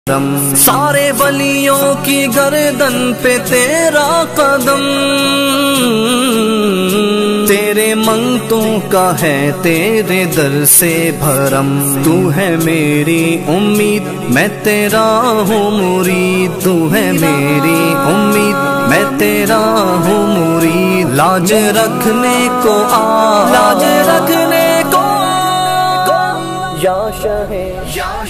सारे वलियों की गर्दन पे तेरा कदम, तेरे मंगतों का है तेरे दर से भरम। तू है मेरी उम्मीद मैं तेरा हूँ मुरीद, तू है मेरी उम्मीद मैं तेरा हूँ मुरीद। लाज रखने को आ, लाज रखने को या शहे